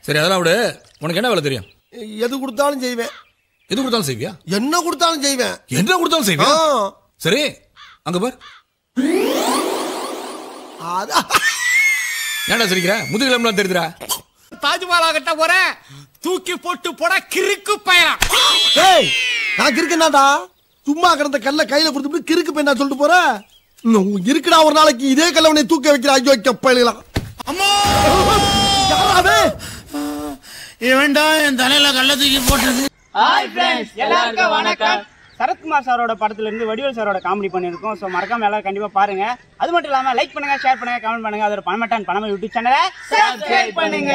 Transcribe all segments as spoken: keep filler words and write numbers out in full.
சரி அதெல்லாம் விடு. உனக்கு என்ன வேலை தெரியும்? எது கொடுத்தாலும் செய்வேன். எது கொடுத்தாலும் செய்வியா? என்ன கொடுத்தாலும் செய்வேன். என்ன கொடுத்தாலும் செய்வியா? சரி அங்க பார். ஏன்டா சிரிக்கிற? முதுகிழம்புலாம் தெரியுதுடா. தாஜ்மஹால் கிட்ட போற தூக்கி போட்டு போட கிறுக்கு பையன். ஏய் நான் கிறுக்கனாடா. சும்மா கிடந்த கல்ல கையில கொடுத்து கிறுக்கு பையனா சொல்லிட்டு போற. இருக்குடா ஒரு நாளைக்கு இதே கல்ல உன்னை தூக்க வைக்கிற. ஐயோ கப்பலாம். அம்மா யாராவே இவன்டா என் தலையில கல்ல தூக்கி போட்டது. ஹாய் ஃப்ரெண்ட்ஸ், எல்லாருக்கும் வணக்கம். சரத்குமார் சாரோட படத்துல இருந்து வடிவேல் சாரோட காமெடி பண்ணிருக்கோம். ஸோ மறக்காம எல்லாரும் கண்டிப்பா பாருங்க. அது மட்டும் இல்லாம லைக் பண்ணுங்க, ஷேர் பண்ணுங்க, கமெண்ட் பண்ணுங்க. அதோட பணமட்டான் பணமா யூடியூப் சேனலை சப்ஸ்கிரைப் பண்ணுங்க.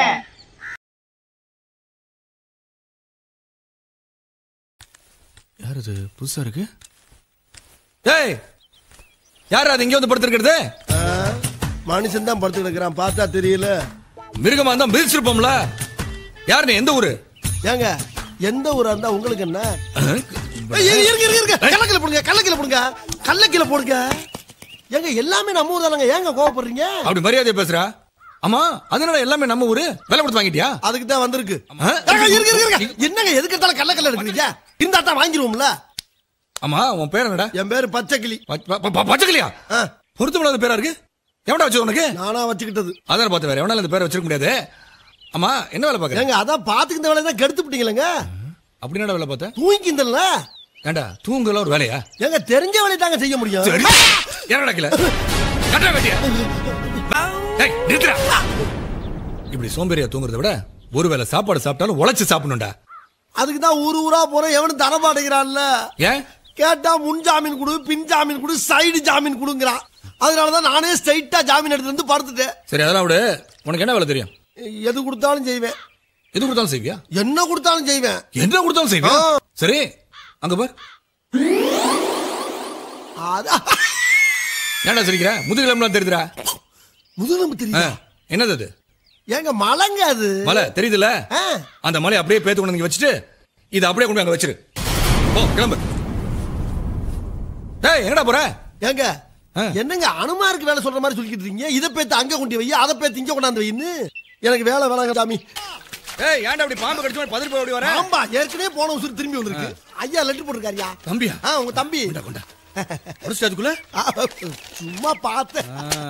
யார் அது புதுசா இருக்கு? ஏய் யார் அது இங்க வந்து படுத்துக்கிறது? மனுஷன் தான் படுத்து கிடக்குறான், பார்த்தா தெரியல. மிருகமா இருந்தா மிதிச்சிருப்போம்ல. யார் நீ? எந்த ஊரு? ஏங்க எந்த ஊரா இருந்தா உங்களுக்கு என்ன? கள்ளக்கில போடுங்க, கள்ளக்கில போடுங்க, கள்ளக்கில போடுங்க. ஏங்க எல்லாமே நம்ம ஊர் தானங்க, ஏங்க கோவப்படுறீங்க? அப்படி மரியாதையா பேசுறா? ஆமா அதனால எல்லாமே நம்ம ஊரு. வேலை கொடுத்து வாங்கிட்டியா? அதுக்கு தான் வந்திருக்கு. என்னங்க எதுக்கு எடுத்தாலும் கள்ளக்கல்ல எடுக்கிறீங்க? இருந்தா தான் வாங்கிடுவோம்ல. ஆமா உன் பேர் என்னடா? என் பேரு பச்சைக்கிளி. பச்சைக்கிளியா? பொருத்தமில்லாத பேரா இருக்கு. எவன்டா வச்சு உனக்கு? நானா வச்சுக்கிட்டது. அதான் பார்த்து வேற எவனால இந்த பேரை வச்சிருக்க முடியாது. ஆமா என்ன வேலை பாக்குற? ஏங்க அதான் பாத்துக்கிட்ட வேலையை தான் கெடுத்து விட்டீங்களேங்க. அப்படி என்ன வேலை பார்த்த? தூங்கிந்தல்ல. ஏண்டா தூங்கல ஒரு வேலையா? ஏங்க தெரிஞ்ச வேலையை தாங்க செய்ய முடியும். என்ன நடக்கல? கட்டா வெட்டியா? டேய் நிறுத்துடா. இப்படி சோம்பேறியா தூங்குறத விட ஒருவேளை சாப்பாடு சாப்பிட்டாலும் உழைச்சு சாப்பிடணும்டா. அதுக்கு தான் ஊரு ஊரா போற எவனும் தர மாட்டேங்கிறான்ல. ஏன் கேட்டா முன் ஜாமீன் கொடு, பின் ஜாமீன் கொடு, சைடு ஜாமீன் கொடுங்கறான். அதனாலதான் நானே ஸ்ட்ரைட்டா ஜாமீன் எடுத்து வந்து படுத்துட்டேன். சரி அதெல்லாம் விடு. உனக்கு என்ன வேலை தெரியும்? எது கொடுத்தாலும் செய்வேன். எது கொடுத்தாலும் செய்வியா? என்ன கொடுத்தாலும் செய்வேன். என்ன கொடுத்தாலும் செய்வியா? சரி அங்க பார். ஏன்டா சிரிக்கிற? முதுகிழம்புலாம் தெரியுதுடா. முதுகிழம்பு தெரியுதா? என்னது அது? ஏங்க மலைங்க அது. மலை தெரியுதுல? அந்த மலை அப்படியே பேத்து கொண்டு வந்து வச்சுட்டு இதை அப்படியே கொண்டு அங்க வச்சிரு. ஓ கிளம்பு. டேய் எங்கடா போற? ஏங்க என்னங்க அனுமாருக்கு வேலை சொல்ற மாதிரி சொல்லிக்கிட்டு இருக்கீங்க. இதை பேத்து அங்க கொண்டு வை, அதை பேத்து இங்க கொண்டாந்து வைன்னு. எனக்கு வேலை வேணாங்க சாமி. ஏய் ஏன்டா அப்படி பாம்பு கடிச்ச மாதிரி பதறி போய் ஓடி வர? ஆம்பா ஏற்கனவே போன உசுறு திரும்பி வந்திருக்கு. ஐயா லெட்டர் போட்டுருக்காருயா. தம்பியா? ஆ உங்க தம்பி. கொண்டா கொண்டா. புடிச்ச அதுக்குள்ள சும்மா பார்த்தேன்.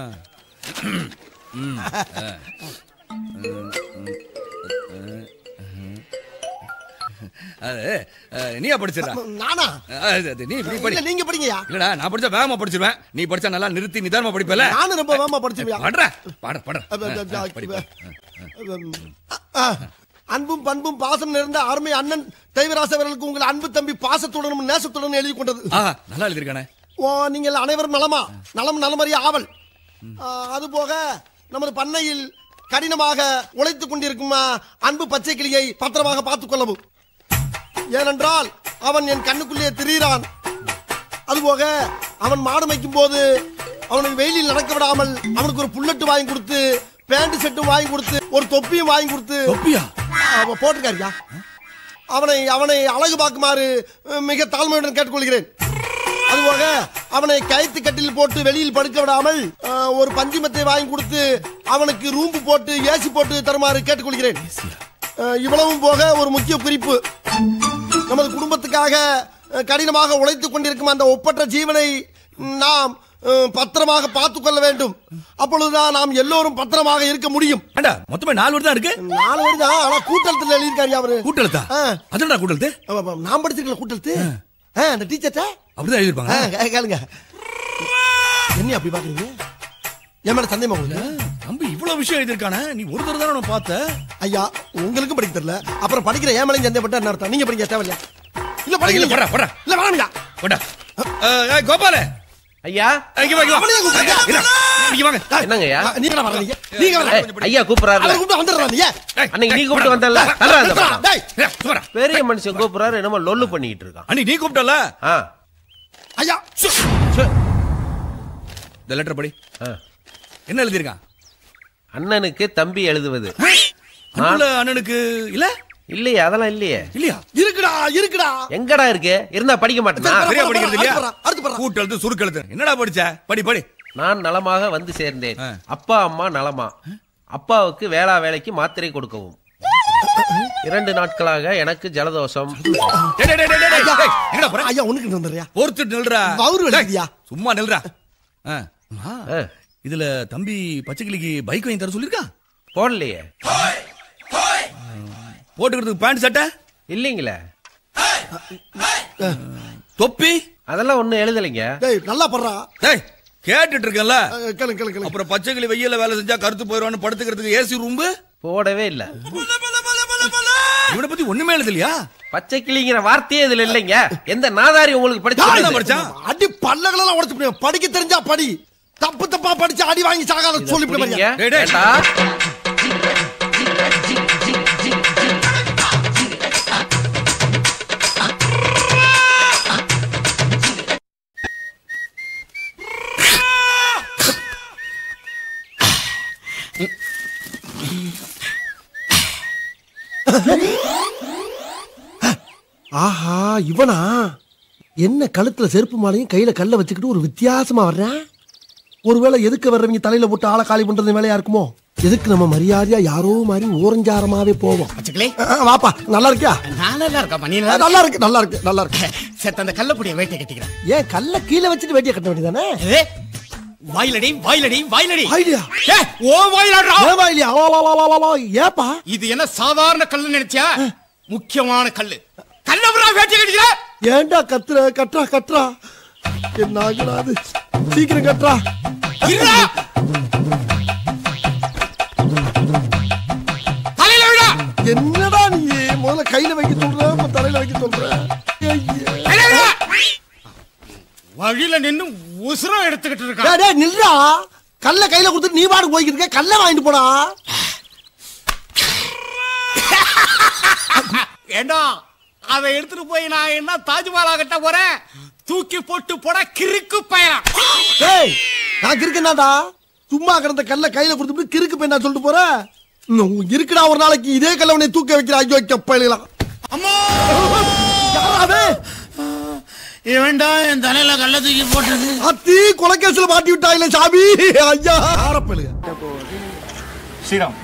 நீயா படிச்சிடா? நானா? நீ இப்படி படி. நீங்க படிங்கயா. இல்லடா நான் படிச்சா வேகமா படிச்சிருவேன். நீ படிச்சா நல்லா நிறுத்தி நிதானமா படிப்பல. நானும் ரொம்ப வேகமா படிச்சிருவேன். படுறா பாட பாட. அன்பும் பண்பும் பாசம் நிறைந்த அருமை அண்ணன் தெய்வராச அவர்களுக்கு உங்கள் அன்பு தம்பி பாசத்துடனும் நேசத்துடனும் எழுதி கொண்டது. நல்லா எழுதிருக்கானே. ஓ நீங்கள் அனைவரும் நலமா? நலம் நலமறிய ஆவல். அதுபோக நமது பண்ணையில் கடினமாக உழைத்துக் கொண்டிருக்கும் அன்பு பச்சை கிளியை பத்திரமாக பார்த்துக் கொள்ளவும். ஏனென்றால் அவன் என் கண்ணுக்குள்ளே திரிகிறான். அதுபோக அவன் மாடு மேய்க்கும் போது அவனுக்கு வெயிலில் நடக்க விடாமல் அவனுக்கு ஒரு புல்லட்டு வாங்கி கொடுத்து, பேண்ட் செட்டும் வாங்கி கொடுத்து, ஒரு தொப்பியும் வாங்கி கொடுத்து போட்டிருக்காருயா. அவனை அவனை அழகு பார்க்குமாறு மிக தாழ்மையுடன் கேட்டுக்கொள்கிறேன். அதுபோக அவனை கயிற்று கட்டில் போட்டு வெளியில் படுக்க விடாமல் ஒரு பஞ்சுமத்தை வாங்கி கொடுத்து அவனுக்கு ரூம்பு போட்டு ஏசி போட்டு தருமாறு கேட்டுக்கொள்கிறேன். இவ்வளவும் போக ஒரு முக்கிய குறிப்பு. நமது குடும்பத்துக்காக கடினமாக உழைத்துக் கொண்டிருக்கும் அந்த ஒப்பற்ற ஜீவனை நாம் பத்திரமாக பார்த்துக் கொள்ள வேண்டும். அப்பொழுதுதான் நாம் எல்லோரும் பத்திரமாக இருக்க முடியும். மொத்தமா நாலு வருடம் தான் இருக்கு. நாலு வருடம் தான். ஆனா கூட்டத்தில் எழுதியிருக்காரு அவரு. கூட்டெழுத்தா? அதுடா கூட்டெழுத்து. நான் படிச்சிருக்கல கூட்டெழுத்து. அந்த டீச்சர்ட்ட அப்படிதான் எழுதிருப்பாங்க. கேளுங்க. என்ன அப்படி பாக்குறீங்க? என் மேல சந்தேகமா உங்களுக்கு? தம்பி இவ்வளவு விஷயம் எழுதிருக்கானே. நீ ஒரு தடவை தானே நான் பார்த்த. ஐயா உங்களுக்கும் படிக்க தெரியல, அப்புறம் படிக்கிற ஏன் மேலையும் சந்தேகப்பட்ட என்ன அர்த்தம்? நீங்க படிக்க தேவையில்லையா? இல்ல படிக்கல. போடா போடா. இல்ல வேணாம்யா. போடா. ஏய் கோபால. ஐயா இங்க வாங்க. அவனே கூப்பிடுங்க. இங்க வாங்க. என்னங்கய்யா? நீங்க வரீங்க. நீங்க வரீங்க. ஐயா கூப்பிடுறாரு. அவரை கூப்பிட்டு வந்துடுறானே. அன்னைக்கு நீ கூப்பிட்டு வந்தல்ல. தல்றா அந்த பக்கம். டேய் சும்மா. பெரிய மனுஷன் கூப்பிடுறாரு, என்னமோ லொல்லு பண்ணிட்டு இருக்கான். அன்னைக்கு நீ கூப்பிட்டல? ஆ. ஐயா இந்த லெட்டர் படி. என்ன எழுதிருக்கான்? அண்ணனுக்கு தம்பி எழுதுவது. அண்ணனுக்கு இல்ல இல்லையா? அதெல்லாம் இல்லையே. இல்லையா? இருக்குடா இருக்குடா. எங்கடா இருக்கு? இருந்தா படிக்க மாட்டேனா? சரியா படிக்கிறது இல்லையா? கூட்டெழுத்து சுருக்கெழுத்து என்னடா படிச்ச? படி படி. நான் நலமாக வந்து சேர்ந்தேன். அப்பா அம்மா நலமா? அப்பாவுக்கு வேளா வேலைக்கு மாத்திரை கொடுக்கவும். இரண்டு நாட்களாக எனக்கு ஜலதோஷம். டேய், டேய், டேய், டேய், டேய், டேய், எங்கடா போற? ஐயா ஒண்ணுக்கு வந்துடுறியா? பொறுத்து நில்றா. வவுறு வலிக்குதியா? சும்மா நில்றா. ஆ, அம்மா, ஆ, இதுல தம்பி பச்சைக்கிளிக்கு பைக் வாங்கி தர சொல்லிருக்கா? போடலையே. போட்டுக்கிறதுக்கு பேண்ட் சட்டை இல்லீங்களே. தொப்பி அதெல்லாம் ஒண்ணும் எழுதலைங்க. டேய் நல்லா படுறா. டேய் கேட்டுட்டு இருக்கேன்ல. கேளு கேளு கேளு. அப்புறம் பச்சைக்கிளி வெயில வேலை செஞ்சா கருத்து போயிடுவான்னு படுத்துக்கிறதுக்கு ஏசி ரூம்பு போடவே இல்ல. இவனை பத்தி ஒண்ணுமே எழுதலையா? பச்சை கிளிங்கிற வார்த்தையே இதுல இல்லைங்க. எந்த நாதாரி உங்களுக்கு யாருடா படிச்சு படிச்சான்? அடி பல்லகளெல்லாம் உடைச்சு போடுவேன். படிக்க தெரிஞ்சா படி. தப்பு தப்பா படிச்சு அடி வாங்கி சாகாத சொல்லி புரியுங்க? டேய், டேய். ஏண்டா? ஆஹா இவனா என்ன கழுத்துல செருப்பு மாலையும் கையில கல்ல வச்சுக்கிட்டு ஒரு வித்தியாசமா வர்றேன். ஒருவேளை எதுக்கு வர்றவங்க தலையில போட்டு ஆளை காலி பண்றது வேலையா இருக்குமோ? எதுக்கு நம்ம மரியாதையா யாரோ மாதிரி ஓரஞ்சாரமாவே போவோம். பச்சைக்கிளி வாப்பா நல்லா இருக்கியா? நான் நல்லா இருக்கா? நீ நல்லா இருக்கு நல்லா இருக்கு நல்லா இருக்கு. சேர்த்து அந்த கள்ளப்புடிய வேட்டை கட்டிக்கிறேன். ஏன் கல்ல கீழே வச்சுட்டு வேட்டியை கட்ட வேண்டியதானே? வாயிலடி வாயிலடி வாயிலடி. ஐடியா ஓ வாயிலடா. ஏன் வாயிலியா? ஏப்பா இது என்ன சாதாரண கல்லு நினைச்சியா? முக்கியமான கல்லு. கள்ளப்புறா வேட்டை கட்டிக்கிற. ஏண்டா கத்துற? கட்டுறா கட்டுறா. என்ன ஆகுறாது? சீக்கிரம் கட்டுறா. இருடா. தலையில விடா. என்னடா நீ முதல்ல கையில வைக்க சொல்ற, இப்ப தலையில வைக்க சொல்ற. தலையில விடா. வழியில நின்னு உசுரம் எடுத்துக்கிட்டு இருக்கா. டேய் டேய் நில்றா. கல்ல கையில கொடுத்து நீ பாடு போய்க்கிட்டு இருக்க. கல்ல வாங்கிட்டு போடா. ஏண்டா அதை எடுத்துட்டு போய் நான் என்ன தாஜ்மஹாலா கட்ட போறேன்? தூக்கி போட்டு போட கிறுக்கு பயணம். டேய் நான் கிறுக்கனாடா. சும்மா கிடந்த கல்ல கையில கொடுத்து கிறுக்கு பையனா சொல்லிட்டு போற. இருக்குடா ஒரு நாளைக்கு இதே கல்ல உன்னை தூக்க வைக்கிற. ஐயோ கப்பலாம். அம்மா யாராவே இவன்டா என் தலையில கல்ல தூக்கி போட்டது. அத்தி கொலைகேசில மாட்டி விட்டாயில சாமி. ஐயா ஆரப்பலுங்க. ஸ்ரீராம்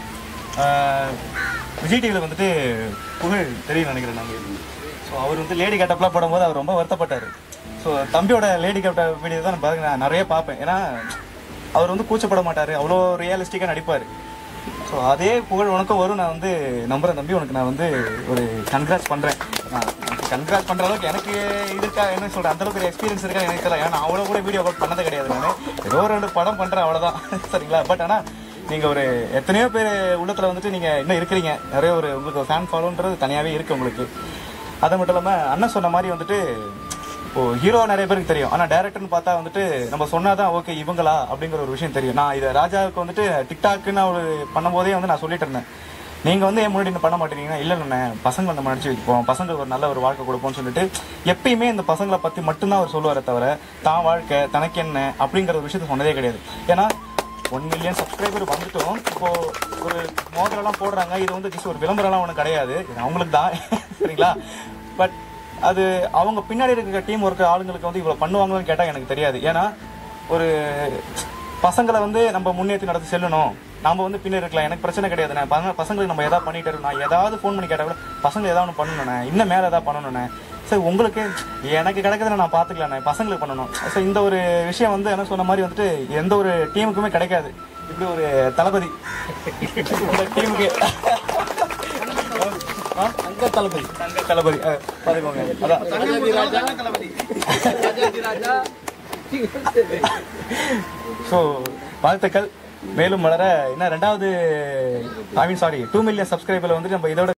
விஜய் டிவியில் வந்துட்டு புகழ் தெரியும் நினைக்கிறேன் நாங்கள். ஸோ அவர் வந்து லேடி கட்டப்லாம் போடும்போது அவர் ரொம்ப வருத்தப்பட்டார். ஸோ தம்பியோட லேடி கட்ட வீடியோ தான் நான் பாருங்க நான் நிறைய பார்ப்பேன். ஏன்னா அவர் வந்து கூச்சப்பட மாட்டார், அவ்வளோ ரியலிஸ்டிக்காக நடிப்பார். ஸோ அதே புகழ் உனக்கும் வரும் நான் வந்து நம்புகிறேன் தம்பி. உனக்கு நான் வந்து ஒரு கன்கிராட்ஸ் பண்ணுறேன். நான் கன்கிராட்ஸ் பண்ணுற அளவுக்கு எனக்கு இருக்கா என்ன சொல்கிறேன் அந்தளவுக்கு ஒரு எக்ஸ்பீரியன்ஸ் இருக்கா எனக்கு தெரியல. ஏன்னா அவ்வளோ கூட வீடியோ அப்லோட் பண்ணதே கிடையாது. நான் ஏதோ ரெண்டு படம் பண்ணுறேன் அவ்வளோதான். சரிங்களா? பட் ஆனால் நீங்கள் ஒரு எத்தனையோ பேர் உள்ளத்தில் வந்துட்டு நீங்கள் இன்னும் இருக்கிறீங்க. நிறைய ஒரு உங்களுக்கு ஃபேன் ஃபாலோன்றது தனியாகவே இருக்குது உங்களுக்கு. அது மட்டும் இல்லாமல் அண்ணன் சொன்ன மாதிரி வந்துட்டு இப்போ ஹீரோ நிறைய பேருக்கு தெரியும். ஆனால் டேரக்டர்னு பார்த்தா வந்துட்டு நம்ம சொன்னால் தான் ஓகே இவங்களா அப்படிங்கிற ஒரு விஷயம் தெரியும். நான் இதை ராஜாவுக்கு வந்துட்டு டிக்டாக்குன்னு அவர் பண்ணும்போதே வந்து நான் சொல்லிட்டு இருந்தேன். நீங்கள் வந்து என் முன்னாடி பண்ண மாட்டேங்கன்னா இல்லை இல்லைண்ணே பசங்களை நம்ம நடிச்சு வைப்போம், பசங்களுக்கு ஒரு நல்ல ஒரு வாழ்க்கை கொடுப்போம்னு சொல்லிட்டு எப்பயுமே இந்த பசங்களை பற்றி மட்டும்தான் அவர் சொல்லுவாரே தவிர தான் வாழ்க்கை தனக்கு என்ன அப்படிங்கிற ஒரு விஷயத்த சொன்னதே கிடையாது. ஏன்னா ஒன் மில்லியன் சப்ஸ்கிரைபர் வந்துட்டோம். இப்போது ஒரு மோதிரம்லாம் போடுறாங்க. இது வந்து ஜஸ்ட் ஒரு விளம்பரம்லாம் ஒன்றும் கிடையாது, அவங்களுக்கு தான். சரிங்களா? பட் அது அவங்க பின்னாடி இருக்கிற டீம் ஒர்க் ஆளுங்களுக்கு வந்து இவ்வளோ பண்ணுவாங்கன்னு கேட்டால் எனக்கு தெரியாது. ஏன்னா ஒரு பசங்களை வந்து நம்ம முன்னேற்றி நடத்தி செல்லணும். நம்ம வந்து பின்னாடி இருக்கலாம், எனக்கு பிரச்சனை கிடையாது. நான் பசங்க பசங்களுக்கு நம்ம எதாவது பண்ணிட்டு இருக்கோம். நான் ஏதாவது ஃபோன் பண்ணி கேட்டால் கூட பசங்க ஏதாவது ஒன்று பண்ணணுண்ணே, இன்னும் மேலே எதாவது பண்ணணுண்ணே. சார் உங்களுக்கு எனக்கு கிடைக்கிறத நான் பார்த்துக்கலாண்ணே, பசங்களுக்கு பண்ணணும். ஸோ இந்த ஒரு விஷயம் வந்து என்ன சொன்ன மாதிரி வந்துட்டு எந்த ஒரு டீமுக்குமே கிடைக்காது. இப்படி ஒரு தளபதி இந்த டீமுக்கு தங்க தளபதி தங்க தளபதி பார்த்துக்கோங்க. அதான் ஸோ வாழ்த்துக்கள் மேலும் வளர. என்ன ரெண்டாவது I mean sorry two million சப்ஸ்கிரைபர்ல வந்துட்டு நம்ம இதோட